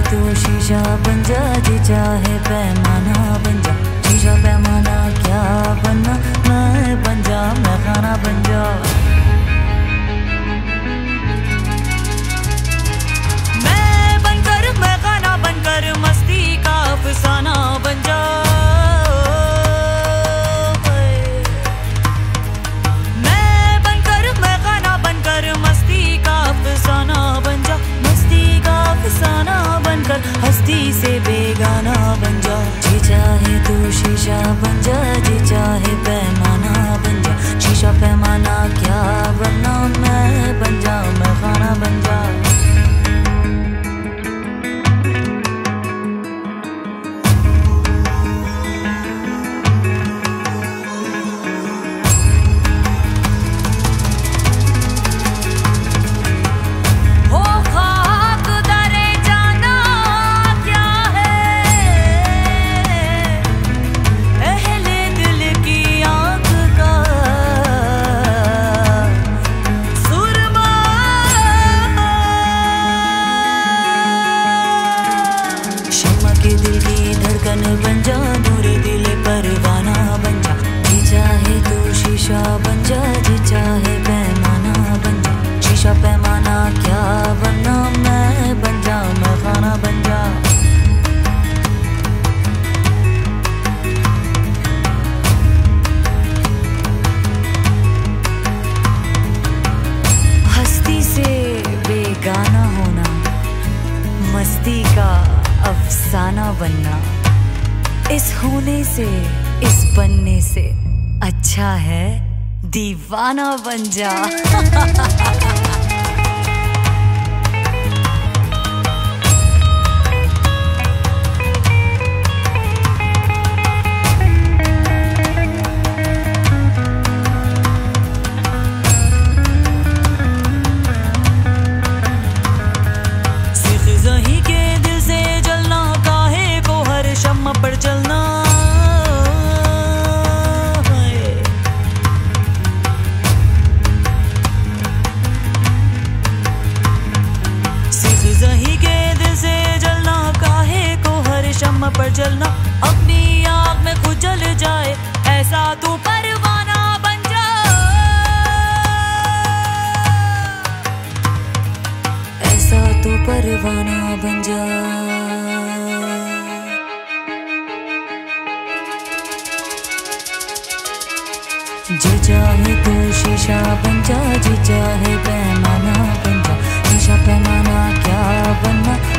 तू शीशा बन जा, जी चाहे पैमाना बन जा। शीशा पैमाना क्या बनना, मैं बन जा, मैं खाना बन जा। मैं बनकर, मैं खाना बनकर मस्ती का अफसाना बन जा। मैं बनकर, मैं खाना बनकर मस्ती का अफसाना बन जा। मस्ती का अफसाना बनकर हस्ती से बेगाना बन जा। जी चाहे तू शीशा बन जा, जी चाहे पैमाना बन जा। शीशा पैमाना क्या बनना, मैं बन जा, मैं खाना बन जा। दिल की धड़कन बन जा, नूरे दिल परवाना बन जा। जी चाहे तू शीशा बन जा, जी चाहे पैमाना बन जा। शीशा पैमाना क्या बनना, मैं बन जा, मैं खाना बन जा। हस्ती से बेगाना होना, मस्ती का अफसाना बनना। इस होने से, इस बनने से अच्छा है दीवाना बन जा। पर चलना सिख जही के दिल से जलना, काहे को हर शम्म पर जलना। अपनी आग में खुद जल जाए, ऐसा तू परवाना बन जा। ऐसा तू परवाना बन जा। जी चाहे तू शीशा बन जा, जी चाहे पैमाना बन जा। शीशा पैमाना क्या बनना,